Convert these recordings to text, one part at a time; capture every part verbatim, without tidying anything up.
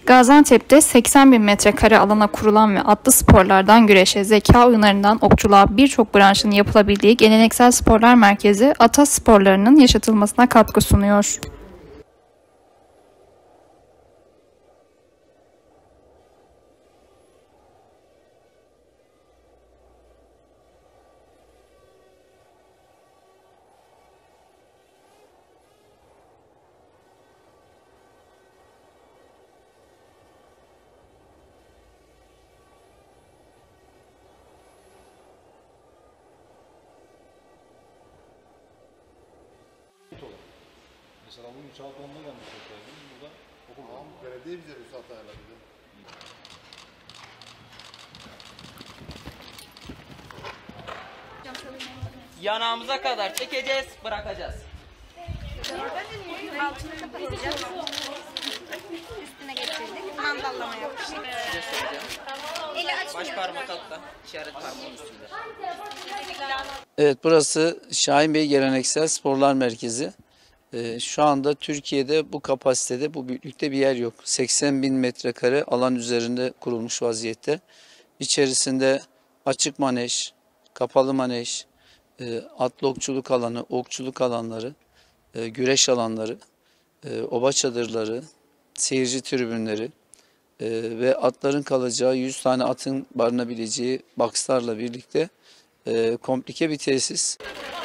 Gaziantep'te seksen bin metrekare alana kurulan ve atlı sporlardan güreşe, zeka oyunlarından okçuluğa birçok branşın yapılabildiği geleneksel sporlar merkezi ata sporlarının yaşatılmasına katkı sunuyor. Mesela bugün saat onda gelmiş olsaydım burada okul var. Belediye bize bir saat ayarladı. Yanağımıza kadar çekeceğiz, bırakacağız. Altını kapatacağız. Üstüne getirdik. Mandallama yapıştık. Eli açmıyor. Baş parmak altta, işaret parmağın üstünde. Evet, burası Şahin Bey Geleneksel Sporlar Merkezi. Ee, şu anda Türkiye'de bu kapasitede, bu büyüklükte bir yer yok. seksen bin metrekare alan üzerinde kurulmuş vaziyette. İçerisinde açık manej, kapalı manej, e, atlı okçuluk alanı, okçuluk alanları, e, güreş alanları, e, oba çadırları, seyirci tribünleri e, ve atların kalacağı yüz tane atın barınabileceği boxlarla birlikte e, komplike bir tesis.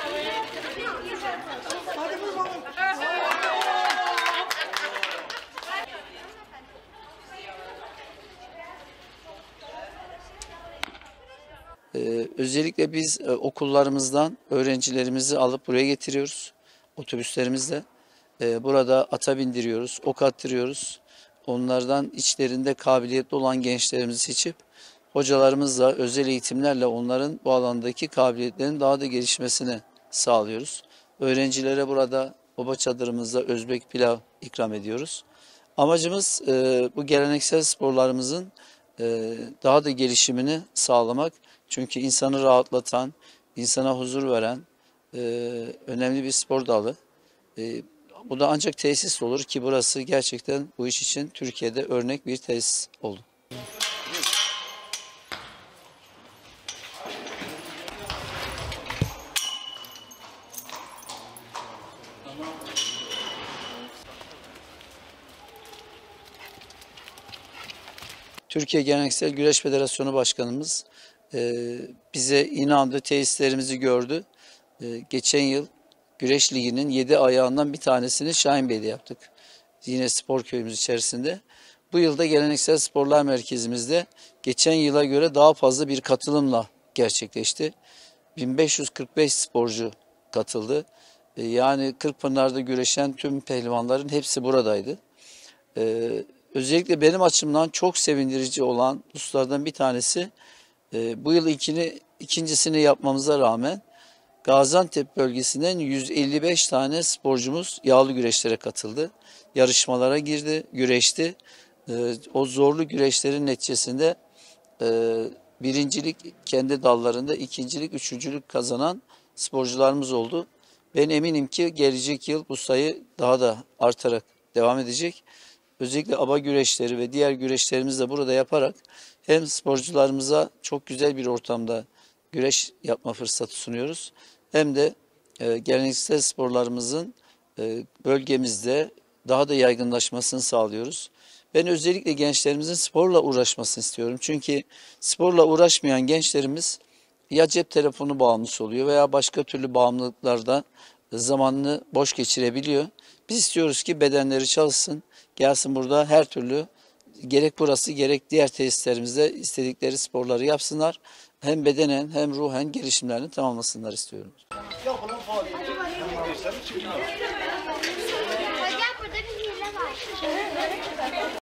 Ee, özellikle biz e, okullarımızdan öğrencilerimizi alıp buraya getiriyoruz otobüslerimizle. Ee, burada ata bindiriyoruz, ok attırıyoruz. Onlardan içlerinde kabiliyetli olan gençlerimizi seçip hocalarımızla özel eğitimlerle onların bu alandaki kabiliyetlerin daha da gelişmesini sağlıyoruz. Öğrencilere burada oba çadırımızda Özbek pilav ikram ediyoruz. Amacımız e, bu geleneksel sporlarımızın e, daha da gelişimini sağlamak. Çünkü insanı rahatlatan, insana huzur veren e, önemli bir spor dalı. E, bu da ancak tesis olur ki burası gerçekten bu iş için Türkiye'de örnek bir tesis oldu. Türkiye Geleneksel Güreş Federasyonu Başkanımız e, bize inandı, tesislerimizi gördü. E, geçen yıl Güreş Ligi'nin yedi ayağından bir tanesini Şahin Bey'de yaptık. Yine spor köyümüz içerisinde. Bu yılda Geleneksel Sporlar Merkezimizde geçen yıla göre daha fazla bir katılımla gerçekleşti. bin beş yüz kırk beş sporcu katıldı. E, yani Kırkpınar'da güreşen tüm pehlivanların hepsi buradaydı. E, Özellikle benim açımdan çok sevindirici olan hususlardan bir tanesi e, bu yıl ilkini, ikincisini yapmamıza rağmen Gaziantep bölgesinden yüz elli beş tane sporcumuz yağlı güreşlere katıldı. Yarışmalara girdi, güreşti. E, o zorlu güreşlerin neticesinde e, birincilik kendi dallarında, ikincilik, üçüncülük kazanan sporcularımız oldu. Ben eminim ki gelecek yıl bu sayı daha da artarak devam edecek. Özellikle aba güreşleri ve diğer güreşlerimizi de burada yaparak hem sporcularımıza çok güzel bir ortamda güreş yapma fırsatı sunuyoruz. Hem de e, geleneksel sporlarımızın e, bölgemizde daha da yaygınlaşmasını sağlıyoruz. Ben özellikle gençlerimizin sporla uğraşmasını istiyorum. Çünkü sporla uğraşmayan gençlerimiz ya cep telefonu bağımlısı oluyor veya başka türlü bağımlılıklarda zamanını boş geçirebiliyor. Biz istiyoruz ki bedenleri çalışsın, gelsin burada her türlü gerek burası gerek diğer tesislerimizde istedikleri sporları yapsınlar. Hem bedenen hem ruhen gelişimlerini tamamlasınlar istiyorum.